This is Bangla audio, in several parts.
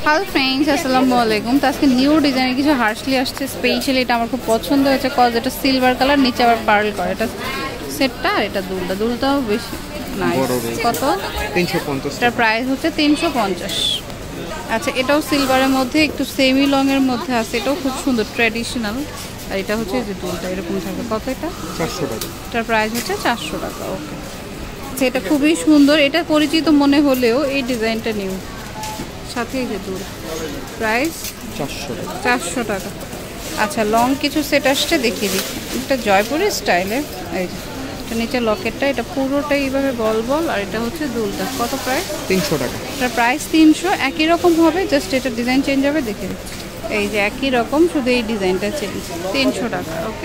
হ্যালো ফ্রেন্ডস, আসসালামু আলাইকুম। তো আজকে নিউ ডিজাইনের কিছু হার্শলি আসছে, স্পেশালি এটা আমার খুব পছন্দ হয়েছে কজ এটা সিলভার কালার, নিচে আবার পার্ল করে। এটা সেটটা আর এটা দুলটাও বেশি নাইস। কত? 350। এটার প্রাইস হচ্ছে 350। আচ্ছা, এটাও সিলভারের মধ্যে একটু সেমি লং এর মধ্যে আছে, এটাও খুব সুন্দর ট্র্যাডিশনাল। আর এটা হচ্ছে যে দুলটা এরকম থাকবে। কত এটা? 400 টাকা। এটার প্রাইস হচ্ছে 400 টাকা। ওকে, এটা খুবই সুন্দর। এটা পরিচিত মনে হলেও এই ডিজাইনটা নিউ, সাথে এই যে দুল। প্রাইস 400 টাকা। 400 টাকা। আচ্ছা, লং কিছু সেট আসছে, দেখিয়ে দিই। এটা জয়পুরি স্টাইলে। এই যে এটা নিচে লকেটটা, এটা পুরোটাই এইভাবে বল বল। আর এটা হচ্ছে দুলটা। কত প্রাইস? 300 টাকা। এটার প্রাইস 300। একই রকম হবে, জাস্ট এটা ডিজাইন চেঞ্জ হবে। দেখে দিচ্ছি, এই যে একই রকম, শুধু এই ডিজাইনটা চেঞ্জ। 300 টাকা। ওকে।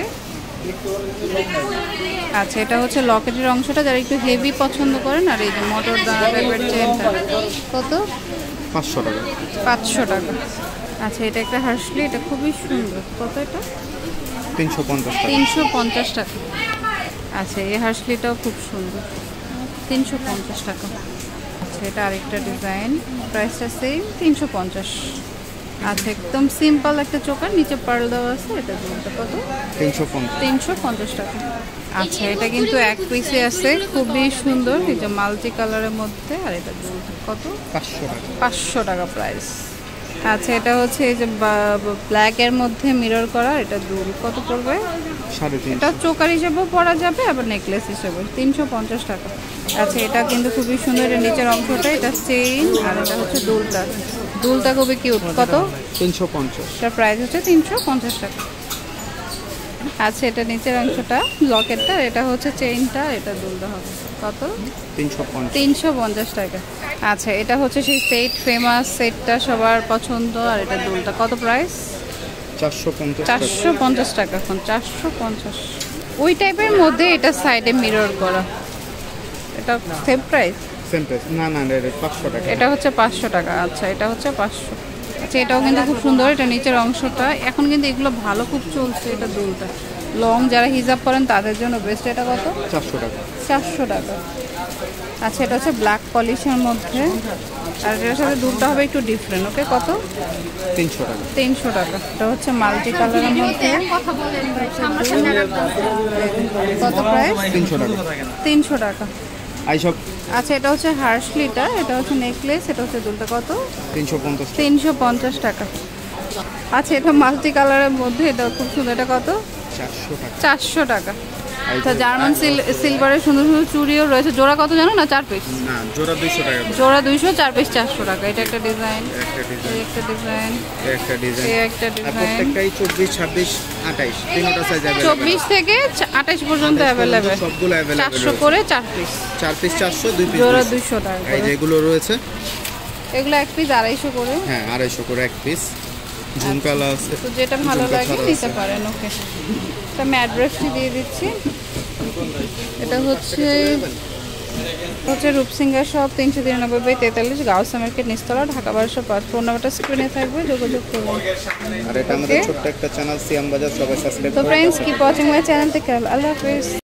আচ্ছা, এটা হচ্ছে লকেটের অংশটা, যারা একটু হেভি পছন্দ করেন। আর এই যে মোটর দানা টাইপের চেনটা। কত? 500 টাকা। 500 টাকা। আচ্ছা, এটা একটা হার্শলি, এটা খুবই সুন্দর। কত এটা? 350 টাকা। 350 টাকা। আচ্ছা, এই হার্শলিটাও খুব সুন্দর, 350 টাকা। আচ্ছা, এটা আরেকটা ডিজাইন, প্রাইসটা সেম, 350। আচ্ছা, একদম সিম্পল একটা চোকার, নিচে পার্ল দেওয়া আছে। এটা দুলটা কত? 350 টাকা। আচ্ছা, এটা কিন্তু এক পিসে আছে, খুবই সুন্দর, এই যে মাল্টি কালারের মধ্যে। আর এটা দুলটা কত? 500 টাকা। 500 টাকা প্রাইস। আচ্ছা, এটা হচ্ছে এই যে ব্ল্যাক এর মধ্যে মিরর করা, এটা দুল। কত পড়বে? 350। এটা চোকার হিসেবেও পরা যাবে, আবার নেকলেস হিসেবে। 350 টাকা। আচ্ছা, এটা কিন্তু খুবই সুন্দর। এর নিচের অংশটা এটা চেইন, আর এটা হচ্ছে দুলটা। দুলটা খুবই কিউট। কত? 350। এটার প্রাইস হচ্ছে 350 টাকা। আচ্ছা, এটা নিচের অংশটা লকেটটা, এটা হচ্ছে চেইনটা, এটা দুলটা হবে। কত? 350 টাকা। আচ্ছা, এটা হচ্ছে সেই সেট, ফেমাস সেটটা, সবার পছন্দ। আর এটা দুলটা। কত প্রাইস? 450 টাকা। এখন 450। ওই টাইপের মধ্যে এটা সাইডে মিরর করা, এটা সেম প্রাইস? সেম প্রাইস না, এটা 500 টাকা। এটা হচ্ছে 500 টাকা। আচ্ছা, এটা হচ্ছে 500। আচ্ছা, এটাও কিন্তু খুব সুন্দর। এটা নিচের অংশটা, এখন কিন্তু এগুলো ভালো খুব চলছে। এটা দুলটা লং, যারা হিজাব করেন তাদের জন্য বেস্ট। এটা কত? 400 টাকা। 400 টাকা। আচ্ছা, এটা হচ্ছে ব্ল্যাক পলিশের মধ্যে, আর এটার সাথে দুলটা হবে একটু ডিফারেন্ট। ওকে, কত? 300 টাকা। 300 টাকা। এটা হচ্ছে মাল্টি কালারের মধ্যে। কত প্রাইস? 300 টাকা। 300 টাকা। আইসব। আচ্ছা, এটা হচ্ছে হার্শলিটা, এটা হচ্ছে নেকলেস, এটা হচ্ছে দুলটা। কত? 350। 350 টাকা। আচ্ছা, এটা মাল্টি কালারের মধ্যে, এটা খুব সুন্দর। এটা কত? 400 টাকা। 400 টাকা। আচ্ছা, জার্মান সিলভারের সুন্দর সুন্দর চুড়িও রয়েছে। জোড়া কত জানো না? 4 পিস। না, জোড়া 200 টাকা। জোড়া 200, 4 পিস 400 টাকা। এটা একটা ডিজাইন, একটা ডিজাইন, একটা ডিজাইন, একটা ডিজাইন, একটা ডিজাইন। প্রত্যেকটাই 24, 26, 28 তিনটা সাইজ अवेलेबल। 24 থেকে 28 পর্যন্ত अवेलेबल। সবগুলো अवेलेबल। 400 করে 4 পিস। 4 পিস 400, 2 পিস জোড়া 200 টাকা। এই যেগুলো রয়েছে, এগুলো এক পিস 250 করে। হ্যাঁ, 250 করে এক পিস। ঝুমকালা আছে, তো যেটা ভালো লাগে নিতে পারেন। ওকে, তো আমি অ্যাড্রেসটি দিয়ে দিচ্ছি। এটা হচ্ছে রূপসিঙ্গার শপ, 393/43 গাউসা মার্কেট, নিচতলা, ঢাকা 1205। ফোন নাম্বারটা স্ক্রিনে থাকবে, যোগাযোগ করুন। আর এটা আমাদের ছোট্ট একটা চ্যানেল সিয়াম বাজার, সবাই সাবস্ক্রাইব তো করুন। Friends, keep watching my channel. থেকে আল্লাহ হাফেজ।